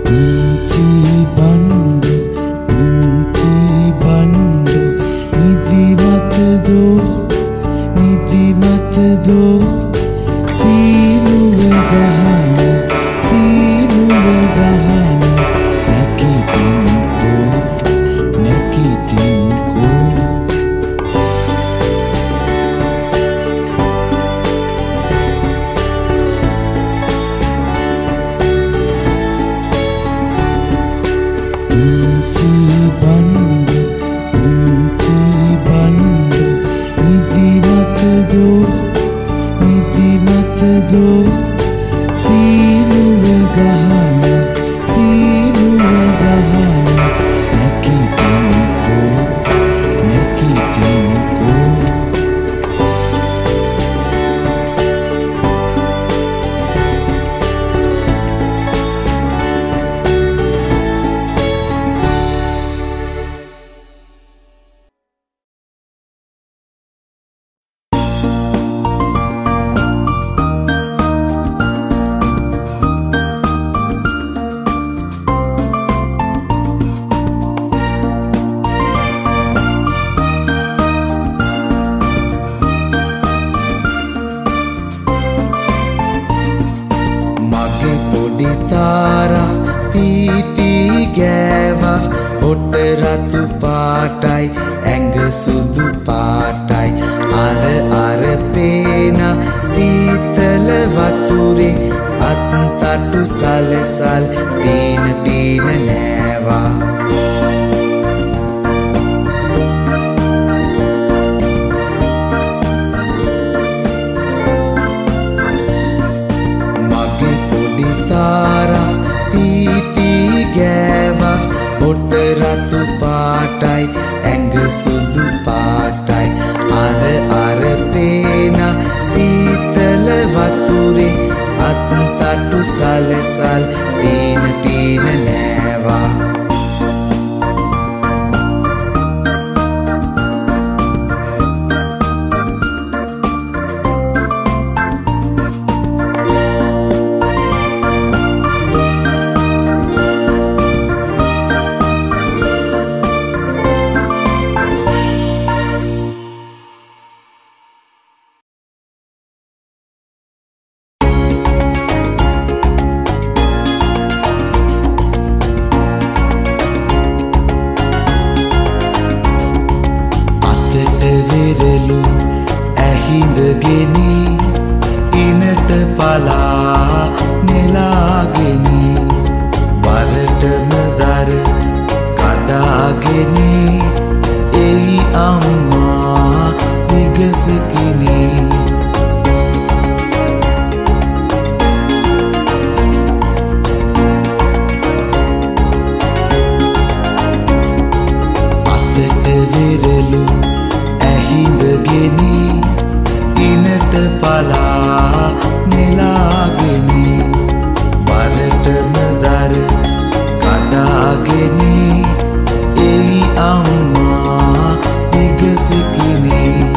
පුංචි බණ්ඩු පුංචි බණ්ඩු නිදිමතදෝ සීනුව ගහන නැකිටින්කෝ පුංචි බණ්ඩු නිදිමතදෝ සීනුව ගහන නැකිටින්කෝ පොඩි තාරා පීපී ගෑවා හොට රතු පාටයි ඇඟ සුදු පාටයි අර පේන සීතල වතුරේ අත්තටු සලසල් පීන නෑවා තාරා පීපී ගෑවා හොට රතු පාටයි ඇඟ සුදු පාටයි අර පේන සීතල වතුරේ අත්තටු සලසල් පීන නෑවා වෙරළු ඇහිඳගෙනි ඉනට පලා නෙලාගෙනි වරටම දර කඩාගෙනි එයි අම්මා විගසකිනි අතට වෙරළු ඇහිඳගෙනි ඉනට පලා නෙලාගෙනි වරටම දර කඩාගෙනි එයි අම්මා විගසකිනි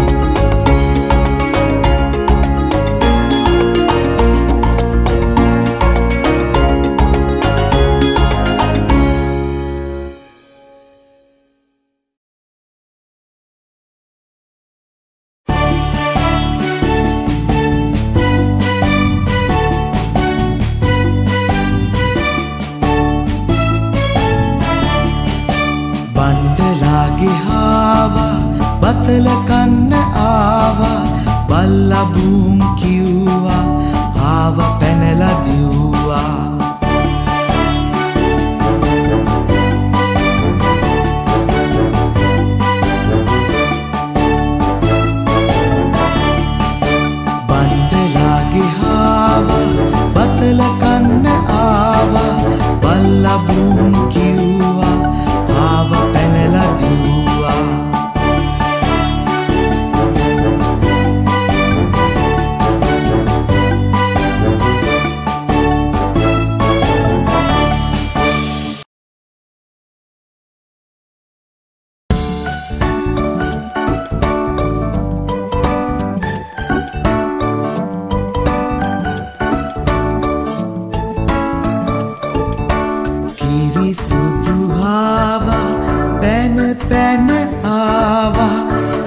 බතල කන්න ආවා බල්ලා බූම් කිව්වා ආව පැනලා දිව්වා බන්දලාගේ ආවා බතල කන්න ආවා බල්ලා බූම් කිව්වා ආව පැනලා දිව්වා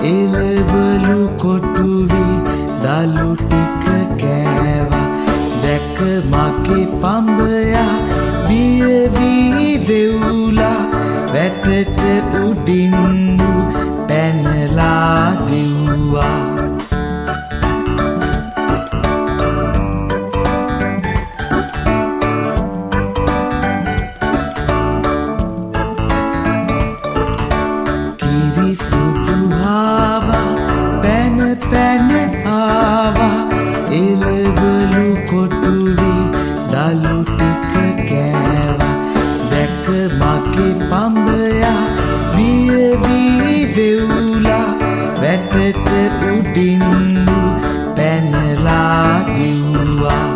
එළවලු කොටුවේ දලු ටික කෑවා. දැක මගේ පඹයා බිය වී වෙවුලා. වැටට උඩින් පැනලා දිව්වා. කිරිසුදුහාවා පැන පැන ආවා. එළවලු කොටුවේ දලු ටික කෑවා. දැක මගේ පඹයා බිය වී වෙවුලා. වැටට උඩින් පැනලා දිව්වා.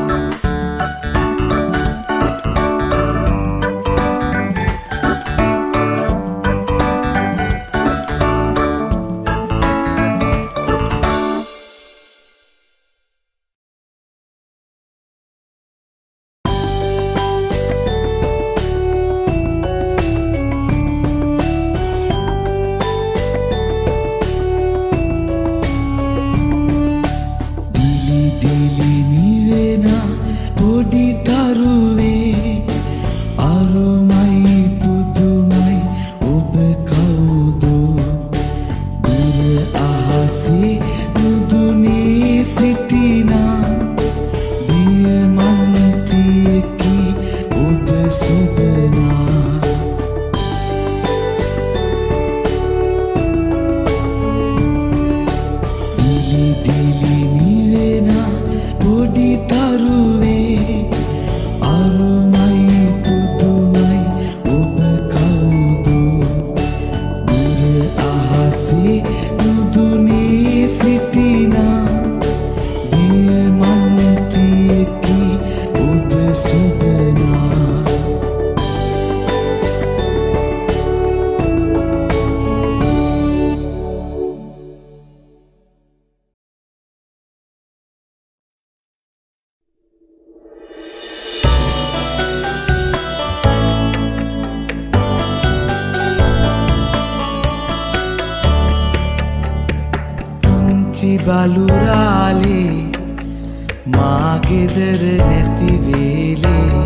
බලුරාලේ මා ගෙදර නැති වේලේ.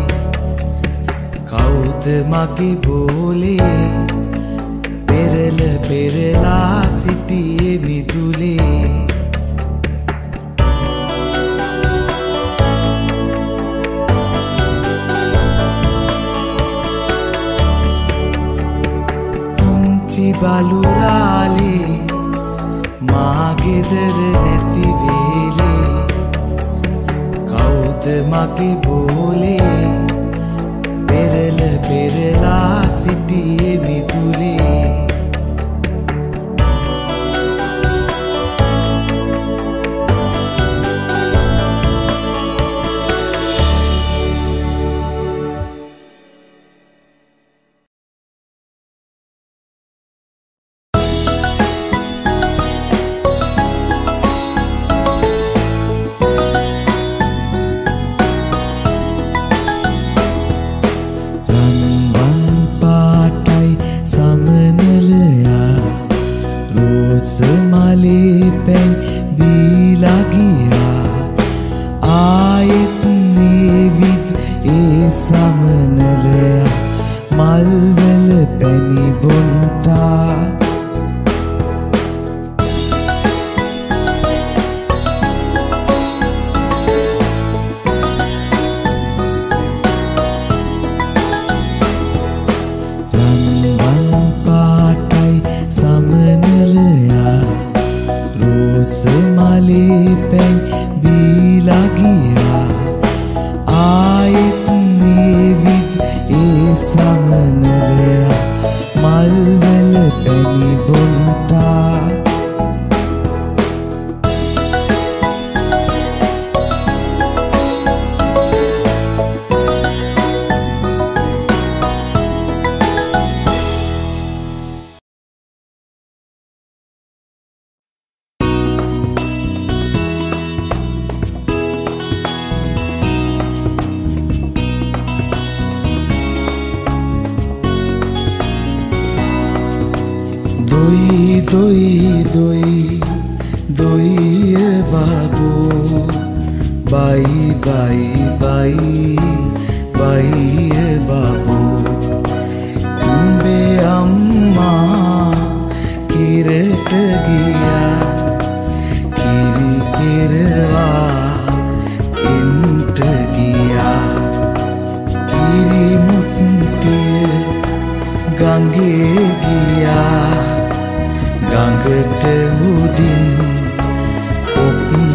කවුද මගේ බෝලේ පෙරල පෙරලා සිටියේ මිදුලේ. පුංචි බලුරාලේ මා ගෙදර නැති වේලේ. කවුද මගේ බෝලේ පෙරල පෙරලා සිටියේ මිදුලේ. සමලේ පැන් බීලා ගියා. ආයෙත් නේවිත් ඒ සමනලයා මල්වල පැණි බොන්ටා. සමලේ පැන් බීලා ගියා. ආයෙත් නේවිත් ඒ සමනලයා මල් දොයි බාබෝ බයි බාබෝ උඹේ අම්මා කිරට ගියා කිරි කෙරවා එන්ට ගියා කිරි මුට්ටිය ගඟේ ගියා ගඟට උඩින් කොක්